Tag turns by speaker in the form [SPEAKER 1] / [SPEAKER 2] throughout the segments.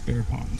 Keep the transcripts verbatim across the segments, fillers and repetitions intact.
[SPEAKER 1] Bear Pond.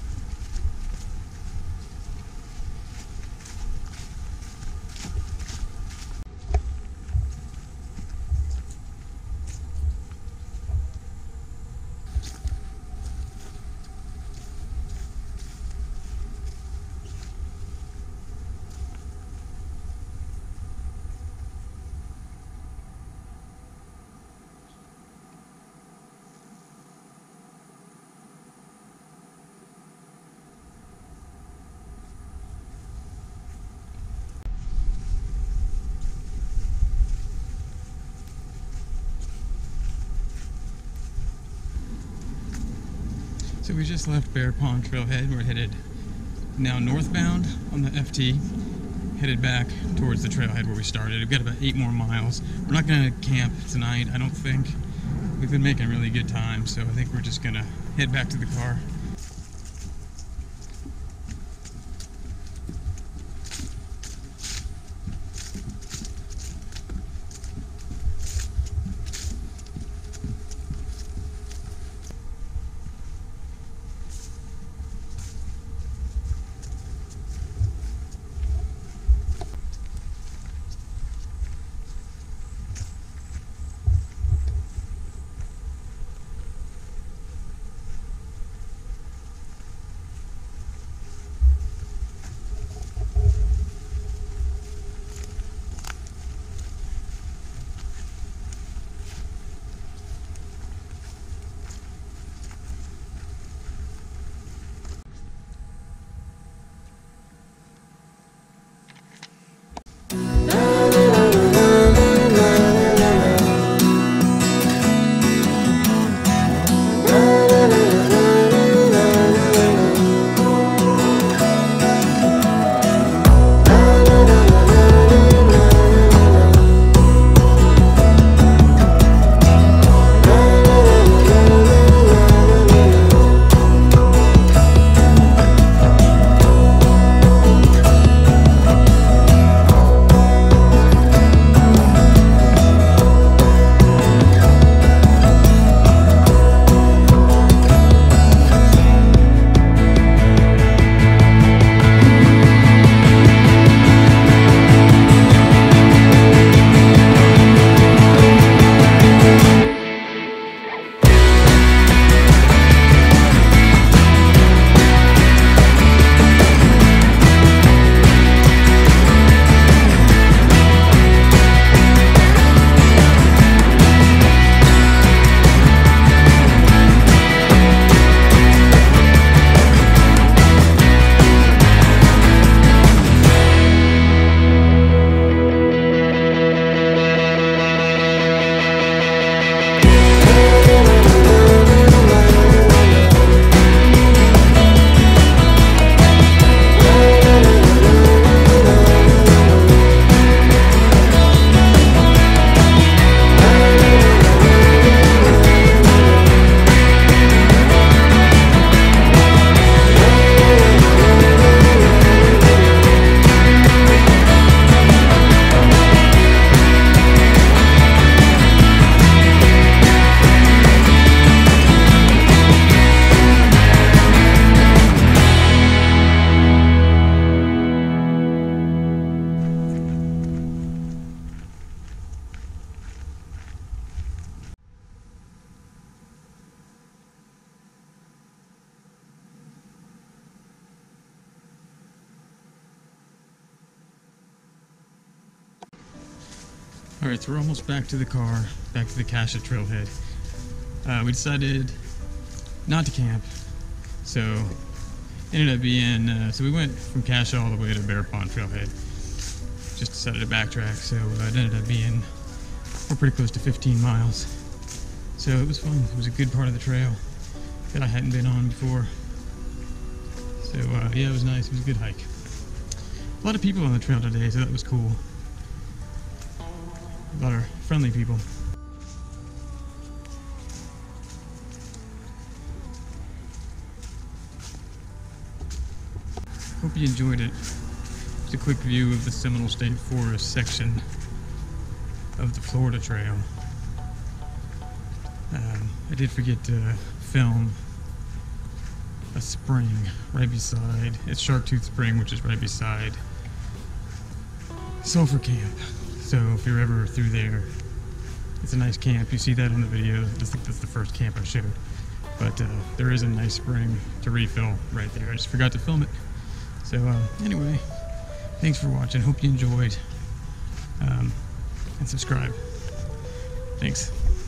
[SPEAKER 1] So we just left Bear Pond Trailhead. We're headed now northbound on the F T, headed back towards the trailhead where we started. We've got about eight more miles. We're not going to camp tonight, I don't think. We've been making really good time, so I think we're just going to head back to the car. Alright, so we're almost back to the car, back to the Cassia Trailhead. Uh, we decided not to camp, so ended up being, uh, so we went from Cassia all the way to Bear Pond Trailhead. Just decided to backtrack, so uh, it ended up being, we're pretty close to fifteen miles. So it was fun, it was a good part of the trail that I hadn't been on before. So uh, yeah, it was nice, it was a good hike. A lot of people on the trail today, so that was cool. A lot of friendly people. Hope you enjoyed it. Just a quick view of the Seminole State Forest section of the Florida Trail. Um, I did forget to film a spring right beside, it's Sharktooth Spring, which is right beside Sulphur Camp. So if you're ever through there, it's a nice camp. You see that on the video. I think that's the first camp I showed. But uh, there is a nice spring to refill right there. I just forgot to film it. So uh, anyway, thanks for watching. Hope you enjoyed. Um, and subscribe. Thanks.